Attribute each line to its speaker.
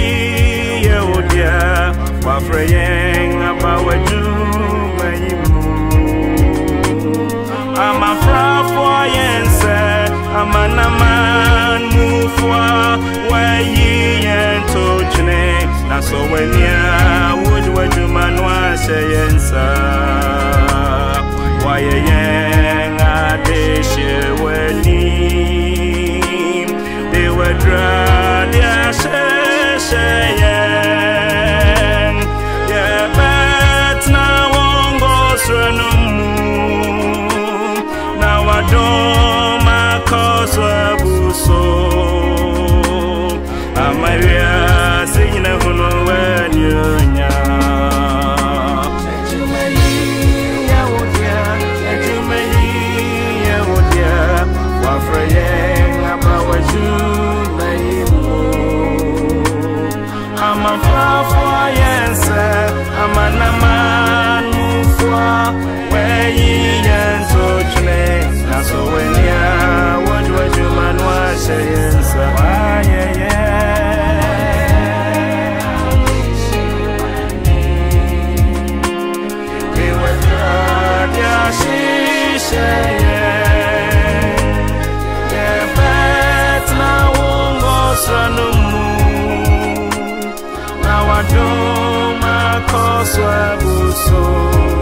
Speaker 1: Yehudia, Wafraying about what you I'm a fra for yense, I'm a naman move for where ye and touchne. Now so when ya would what you man was yensa. Why a yang a dish when they were drawn, yeah, say, yeah, but now won't go through. Don't my cause so I'm a real singing a huno when you I'm a flower for answer, I'm a naman move where ye and so so when ya what you man was saying so we were glad ya she say yeah but now won't so no now I don't my cause so